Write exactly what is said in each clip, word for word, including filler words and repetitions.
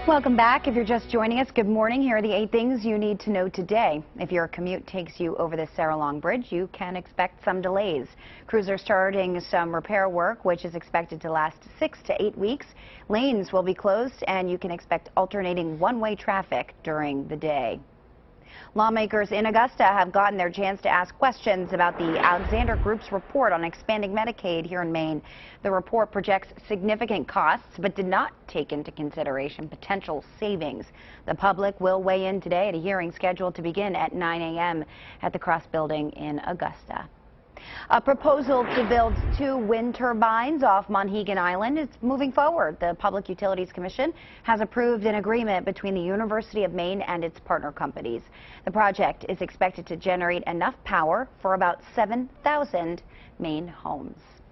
Welcome back. If you're just joining us, good morning. Here are the eight things you need to know today. If your commute takes you over the Saralong Bridge, you can expect some delays. Crews are starting some repair work, which is expected to last six to eight weeks. Lanes will be closed, and you can expect alternating one-way traffic during the day. Lawmakers in Augusta have gotten their chance to ask questions about the Alexander Group's report on expanding Medicaid here in Maine. The report projects significant costs, but did not take into consideration potential savings. The public will weigh in today at a hearing scheduled to begin at nine a m at the Cross Building in Augusta. A proposal to build two wind turbines off Monhegan Island is moving forward. The Public Utilities Commission has approved an agreement between the University of Maine and its partner companies. The project is expected to generate enough power for about seven thousand Maine homes.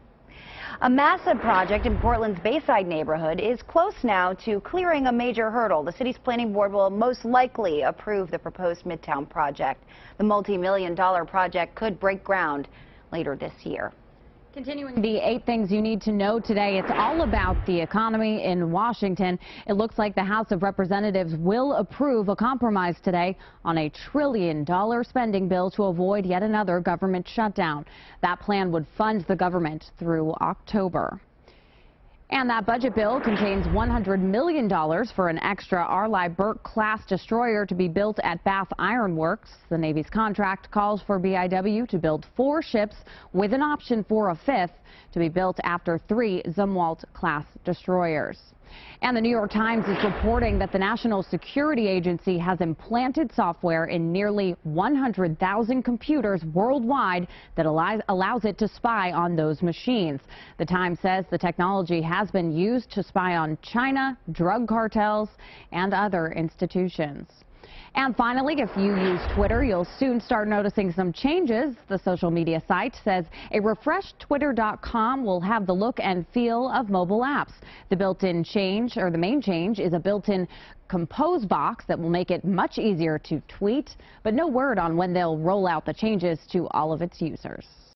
A massive project in Portland's Bayside neighborhood is close now to clearing a major hurdle. The city's planning board will most likely approve the proposed Midtown project. The multi-million dollar project could break ground later this year. Continuing the eight things you need to know today, it's all about the economy in Washington. It looks like the House of Representatives will approve a compromise today on a trillion dollar spending bill to avoid yet another government shutdown. That plan would fund the government through October. And that budget bill contains one hundred million dollars for an extra Arleigh Burke-class destroyer to be built at Bath Iron Works. The Navy's contract calls for B I W to build four ships with an option for a fifth to be built after three Zumwalt-class destroyers. And the New York Times is reporting that the National Security Agency has implanted software in nearly one hundred thousand computers worldwide that allows, allows it to spy on those machines. The Times says the technology has been used to spy on China, drug cartels, and other institutions. And finally, if you use Twitter, you'll soon start noticing some changes. The social media site says a refreshed twitter dot com will have the look and feel of mobile apps. The built-in change, or the main change, is a built-in compose box that will make it much easier to tweet, but no word on when they'll roll out the changes to all of its users.